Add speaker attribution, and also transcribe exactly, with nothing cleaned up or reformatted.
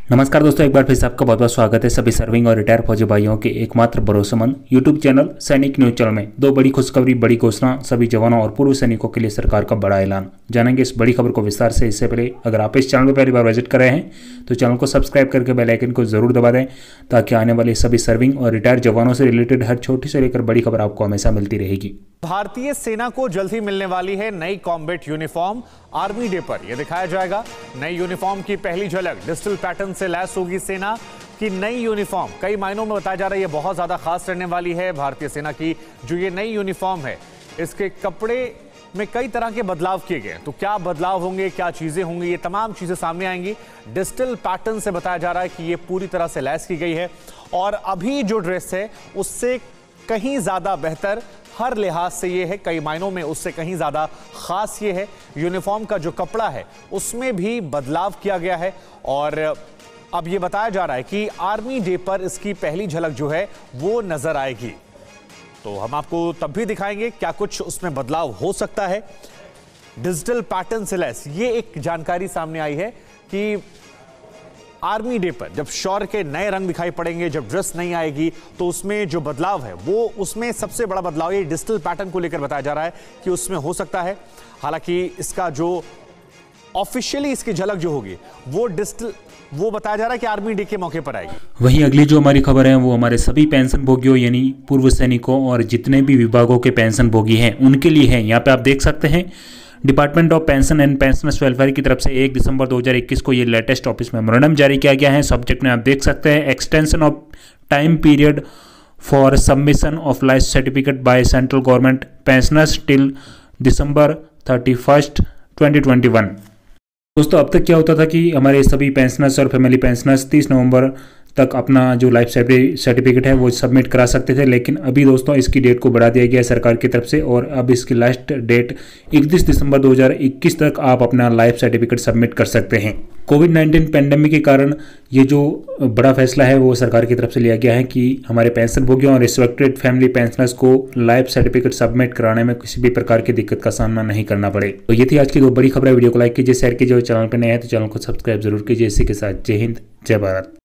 Speaker 1: नमस्कार दोस्तों, एक बार फिर से आपका बहुत बहुत स्वागत है सभी सर्विंग और रिटायर फौजी भाइयों के एकमात्र भरोसेमंद YouTube channel Sainik news channel में। दो बड़ी खुशखबरी, बड़ी घोषणा सभी जवानों और पूर्व सैनिकों के लिए सरकार का बड़ा ऐलान। जानेंगे इस बड़ी खबर को विस्तार से। इससे पहले अगर आप इस चैनल पर पहली बार विजिट कर रहे हैं तो चैनल को सब्सक्राइब करके बेल आइकन को जरूर दबा दें, ताकि आने वाले सभी सर्विंग और रिटायर जवानों से रिलेटेड हर छोटी से लेकर बड़ी खबर आपको हमेशा मिलती रहेगी।
Speaker 2: भारतीय सेना को जल्द ही मिलने वाली है नई कॉम्बैट यूनिफॉर्म। आर्मी डे पर यह दिखाया जाएगा नई यूनिफॉर्म की पहली झलक। डिजिटल पैटर्न से लैस होगी सेना की नई यूनिफॉर्म। कई मायनों में बताया जा रहा है ये बहुत ज्यादा खास रहने वाली है। भारतीय सेना की जो ये नई यूनिफॉर्म है, इसके कपड़े में कई तरह के बदलाव किए गए। तो क्या बदलाव होंगे, क्या चीजें होंगी, ये तमाम चीजें सामने आएंगी। डिजिटल पैटर्न से बताया जा रहा है कि ये पूरी तरह से लैस की गई है और अभी जो ड्रेस है उससे कहीं ज्यादा बेहतर हर लिहाज से ये है। कई मायनों में उससे कहीं ज्यादा खास ये है। यूनिफॉर्म का जो कपड़ा है उसमें भी बदलाव किया गया है और अब ये बताया जा रहा है कि आर्मी डे पर इसकी पहली झलक जो है वो नजर आएगी। तो हम आपको तब भी दिखाएंगे क्या कुछ उसमें बदलाव हो सकता है। डिजिटल पैटर्न से लैस ये एक जानकारी सामने आई है कि आर्मी डे पर जब शौर्य के नए रंग दिखाई पड़ेंगे, जब ड्रेस नहीं आएगी, तो उसमें जो बदलाव है वो उसमें सबसे बड़ा बदलाव ये डिजिटल पैटर्न को लेकर बताया जा रहा है कि उसमें हो सकता है। हालांकि इसका जो ऑफिशियली इसकी झलक जो होगी वो डिजिटल वो बताया जा रहा है कि आर्मी डे के मौके पर आएगी।
Speaker 1: वहीं अगली जो हमारी खबर है वो हमारे सभी पेंशन भोगियों यानी पूर्व सैनिकों और जितने भी विभागों के पेंशन भोगी हैं उनके लिए है। यहाँ पे आप देख सकते हैं department of pension and pensioners welfare की तरफ से एक दिसंबर दो हज़ार इक्कीस को ये लेटेस्ट ऑफिस मेमोरेंडम जारी किया गया है। सब्जेक्ट में आप देख सकते हैं extension of time period for submission of life certificate by central government pensioners till December thirty first twenty twenty one. दोस्तों, अब तक क्या होता था कि हमारे सभी पेंशनर्स और फैमिली पेंशनर्स तीस नवंबर तक अपना जो लाइफ सर्टिफिकेट है वो सबमिट करा सकते थे, लेकिन अभी दोस्तों इसकी डेट को बढ़ा दिया गया है सरकार की तरफ से और अब इसकी लास्ट डेट इकतीस दिसंबर दो हज़ार इक्कीस तक आप अपना लाइफ सर्टिफिकेट सबमिट कर सकते हैं। कोविड नाइन्टीन पेंडेमिक के कारण ये जो बड़ा फैसला है वो सरकार की तरफ से लिया गया है कि हमारे पेंशन भोगियों और रिस्पेक्टेड फैमिली पेंशनर्स को लाइफ सर्टिफिकेट सबमिट कराने में किसी भी प्रकार की दिक्कत का सामना नहीं करना पड़े। तो ये थी आज की दो बड़ी खबरें। वीडियो को लाइक कीजिए, शेयर कीजिए और चैनल पर नए हैं तो चैनल को सब्सक्राइब जरूर कीजिए। इसी के साथ जय हिंद, जय भारत।